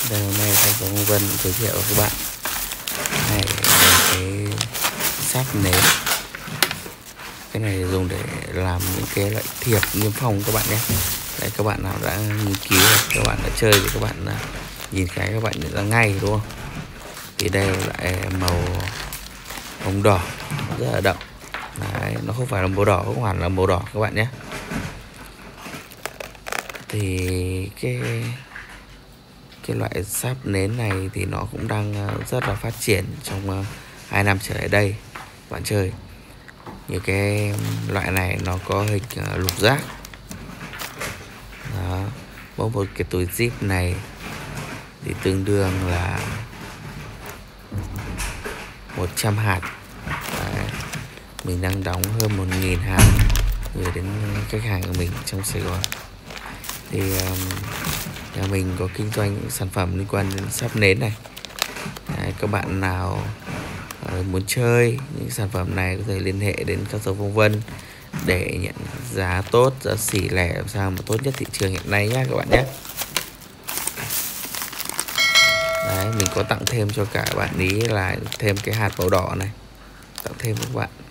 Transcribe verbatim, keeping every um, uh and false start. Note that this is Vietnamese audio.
Đây hôm nay thành phố Vân Vân giới thiệu với các bạn này là cái sáp nến. Cái này dùng để làm những cái loại thiệp niêm phong các bạn nhé. Đấy, các bạn nào đã nghiên cứu các bạn đã chơi thì các bạn nhìn cái các bạn nhận ra ngay đúng không? Thì đây là loại màu hồng đỏ rất là đậm. Đấy, nó không phải là màu đỏ, không hẳn là màu đỏ các bạn nhé. Thì cái cái loại sáp nến này thì nó cũng đang rất là phát triển trong hai năm trở lại đây bạn chơi. Như cái loại này nó có hình lục giác. Đó, mỗi một cái túi zip này thì tương đương là một trăm hạt. Đấy, mình đang đóng hơn một nghìn hạt gửi đến khách hàng của mình trong Sài Gòn. Thì um, nhà mình có kinh doanh những sản phẩm liên quan đến sáp nến này. Đấy, các bạn nào uh, muốn chơi những sản phẩm này có thể liên hệ đến các dấu Phong Vân để nhận giá tốt, giá xỉ lẻ làm sao mà tốt nhất thị trường hiện nay nhé các bạn nhé. Đấy, mình có tặng thêm cho cả bạn ý là thêm cái hạt màu đỏ này, tặng thêm cho các bạn.